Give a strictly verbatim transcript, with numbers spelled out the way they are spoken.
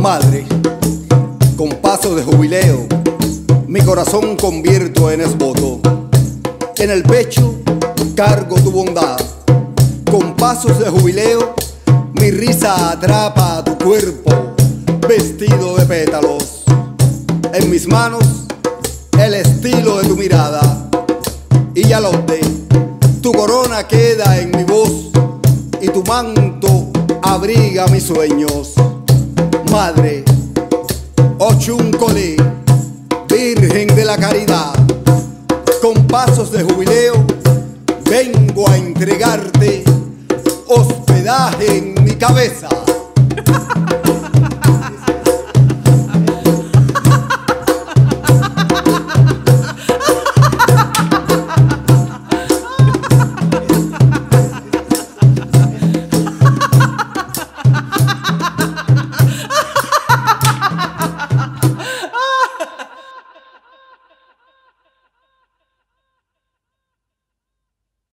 Madre, con paso de jubileo, mi corazón convierto en esboto. En el pecho cargo tu bondad. Con pasos de jubileo, mi risa atrapa tu cuerpo vestido de pétalos. En mis manos, el estilo de tu mirada. Y ya lo sé, tu corona queda en mi voz y tu manto abriga mis sueños. Madre, Ochun Koli, Virgen de la Caridad, con pasos de jubileo vengo a entregarte hospedaje en mi cabeza.